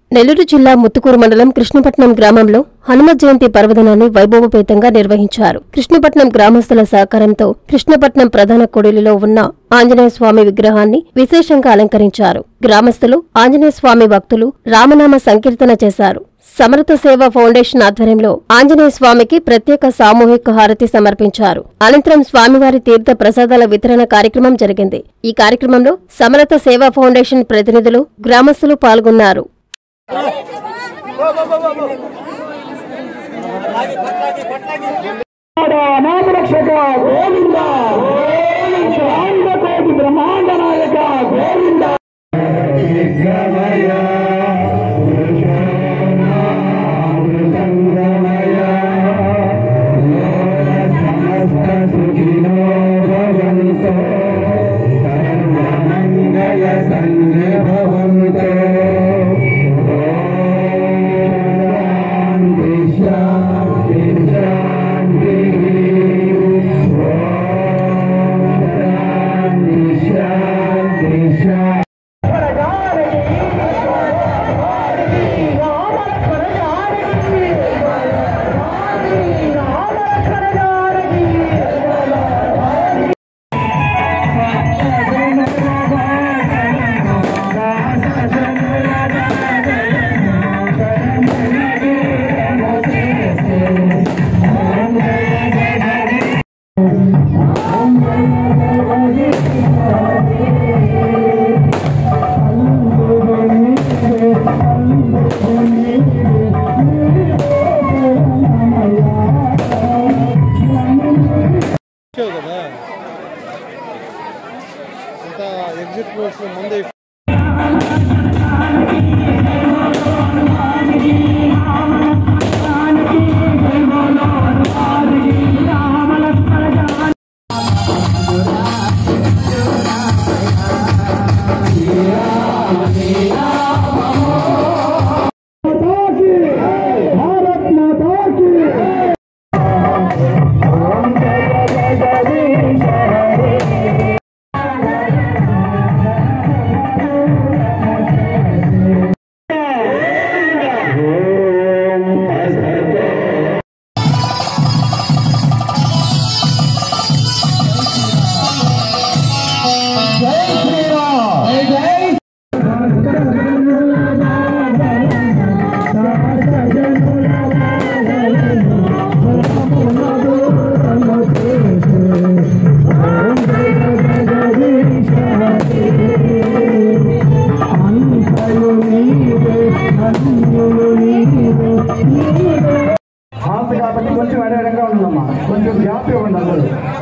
నెల్లూరు జిల్లా ముత్తుకూరు మండలం కృష్ణపట్నం గ్రామంలో హనుమత్ జయంతి పర్వదినాన్ని వైభవపేతంగా నిర్వహించారు. కృష్ణపట్నం గ్రామస్తుల సహకారంతో కృష్ణపట్నం ప్రధాన కూడలిలో ఉన్న ఆంజనేయ స్వామి విగ్రహాన్ని విశేషంగా అలంకరించారు. గ్రామస్తులు, ఆంజనేయ స్వామి భక్తులు రామనామ సంకీర్తన చేశారు. సమర్థ సేవ ఫౌండేషన్ ఆధ్వర్యంలో ఆంజనేయ స్వామికి ప్రత్యేక సామూహిక హారతి సమర్పించారు. అనంతరం స్వామివారి తీర్థ ప్రసాదాల వితరణ కార్యక్రమం జరిగింది. ఈ కార్యక్రమంలో సమర్థ సేవ ఫౌండేషన్ ప్రతినిధులు, గ్రామస్తులు పాల్గొన్నారు. బ్రహ్మాండ నాయక గోవింద ఎగ్జిట్ రోడ్స్ ముందే కాబట్టి కొంచెం అడగడంగా ఉందమ్మా, కొంచెం గ్యాప్ ఇవ్వండి అందరూ.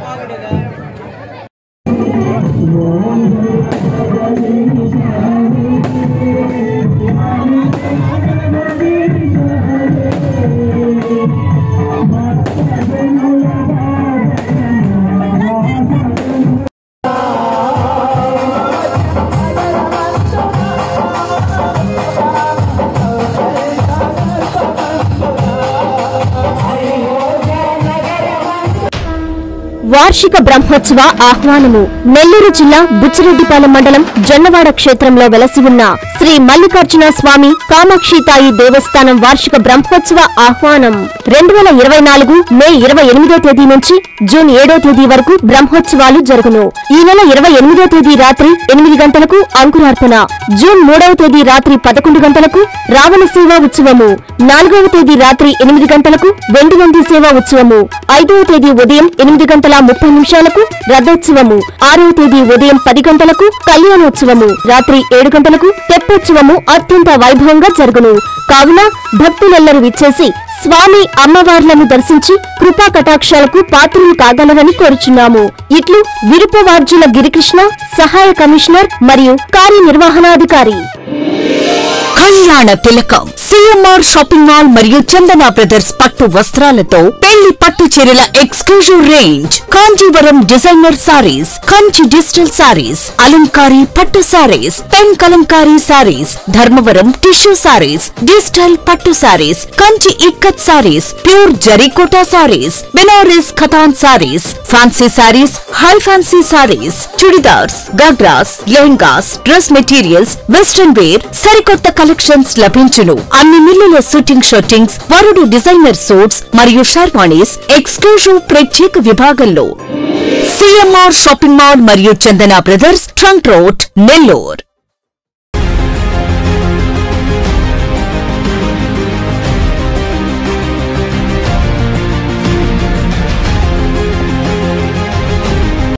వార్షిక బ్రహ్మోత్సవ ఆహ్వానము. నెల్లూరు జిల్లా బుచ్చిరెడ్డిపాలెం మండలం జొన్నవాడ క్షేత్రంలో వెలసి ఉన్న శ్రీ మల్లికార్జున స్వామి కామాక్షితాయి దేవస్థానం వార్షిక బ్రహ్మోత్సవ ఆహ్వానం 2024 మే 28వ తేదీ నుంచి జూన్ 7వ తేదీ వరకు బ్రహ్మోత్సవాలు జరుగును. ఈ నెల 28వ తేదీ రాత్రి 8 గంటలకు అంకురార్పణ, జూన్ 3వ తేదీ రాత్రి 11 గంటలకు రావణ సేవా ఉత్సవము, 4వ తేదీ రాత్రి 8 గంటలకు వెండి నంది సేవా ఉత్సవము, 5వ తేదీ ఉదయం 8:30 రథోత్సవము, 6వ తేదీ ఉదయం 10 గంటలకు కళ్యాణోత్సవము, రాత్రి 7 గంటలకు తెప్పోత్సవము అత్యంత వైభవంగా జరుగును. కావున భక్తులెల్లరూ విచ్చేసి స్వామి అమ్మవార్లను దర్శించి కృపా కటాక్షాలకు పాత్రలు కాగలరని కోరుచున్నాము. ఇట్లు విరుపవార్జుల గిరికృష్ణ, సహాయ కమిషనర్ మరియు కార్యనిర్వహణాధికారి. కళ్యాణ తిలకం సిఎంఆర్ షాపింగ్ మాల్ మరియు చందన బ్రదర్స్ పట్టు వస్త్రాలతో పెళ్లి పట్టు చీరల exclusive range, Kanjeevaram designer saris, Kanchi digital saris, అలంకారీ పట్టు saris, pen kalamkari saris, Dharmavaram tissue saris, digital పట్టు saris, Kanchi ikkat saris, pure జరీకోటా సారీస్, బెనారస్ ఖతాన్ saris, fancy saris, high fancy saris, chudidars, ghagras, lehengas, dress materials, western wear, సరికొత్త కలెక్షన్స్ లభించును. అన్ని మిల్లుల షూటింగ్ షర్టింగ్స్, వరుడు డిజైనర్ సూట్స్ మరియు షర్వాణీస్ ఎక్స్క్లూజివ్ ప్రత్యేక విభాగంలో. సిఎంఆర్ షాపింగ్ మాల్ మరియు Chandana brothers, trunk road, Nellore.